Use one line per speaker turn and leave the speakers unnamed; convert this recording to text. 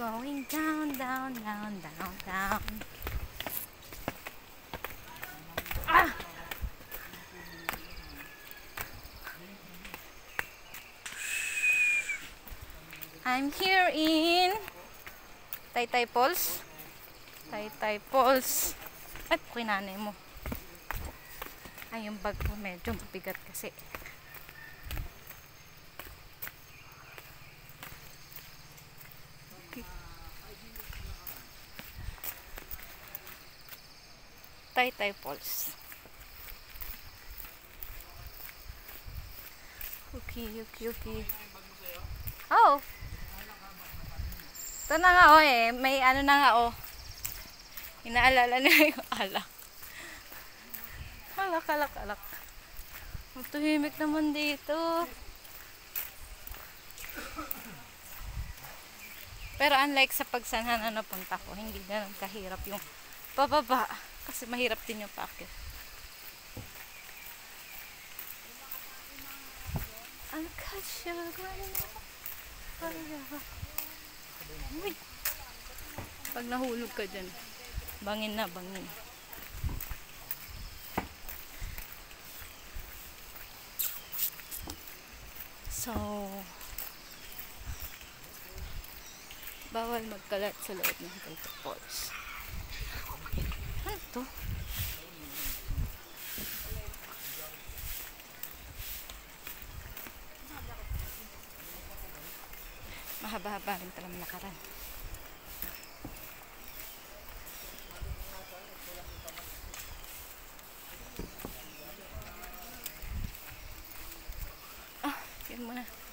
Going down, down, down, down, down. Ah! I'm here in Taytay Falls. Taytay Falls. Ay, kinanay mo. Ay, yung bag ko medyo mabigat kasi. Taytay Falls. Okay. Oh. Ito na nga may ano na nga inaalala na yung alak. Alak. Matahimik naman dito. Pero unlike sa pagsanhan na napunta ko, hindi ganun kahirap yung pababa. Kasi mahirap din yung paakyat. Ang kasya. Uy. Pag nahulog ka dyan, bangin na. So, bawal magkalat sa loob ng Taytay Falls. Ano to? Mahaba-haba rin talang lakaran. Yun muna.